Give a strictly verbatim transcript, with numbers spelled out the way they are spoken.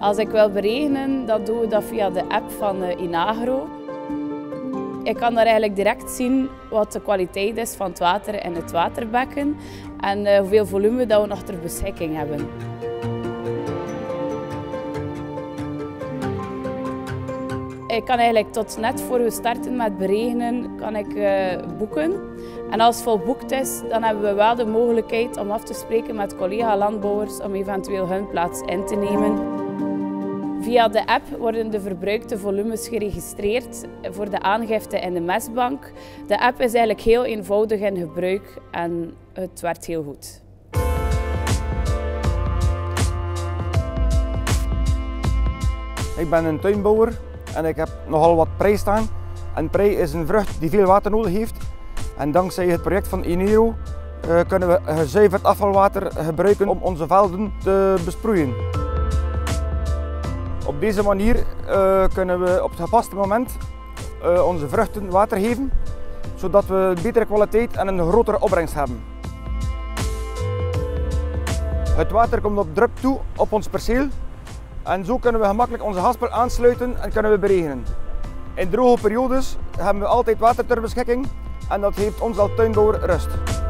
Als ik wil beregenen, dan doen we dat via de app van Inagro. Ik kan daar eigenlijk direct zien wat de kwaliteit is van het water in het waterbekken en hoeveel volume dat we nog ter beschikking hebben. Ik kan eigenlijk tot net voor we starten met beregenen, kan ik uh, boeken. En als het volboekt is, dan hebben we wel de mogelijkheid om af te spreken met collega-landbouwers om eventueel hun plaats in te nemen. Via de app worden de verbruikte volumes geregistreerd voor de aangifte in de mestbank. De app is eigenlijk heel eenvoudig in gebruik en het werkt heel goed. Ik ben een tuinbouwer en ik heb nogal wat prei staan. En prei is een vrucht die veel water nodig heeft. En dankzij het project van Inagro uh, kunnen we gezuiverd afvalwater gebruiken om onze velden te besproeien. Op deze manier uh, kunnen we op het gepaste moment uh, onze vruchten water geven, zodat we een betere kwaliteit en een grotere opbrengst hebben. Het water komt op drup toe op ons perceel en zo kunnen we gemakkelijk onze haspel aansluiten en kunnen we beregenen. In droge periodes hebben we altijd water ter beschikking en dat geeft ons als tuinbouwer rust.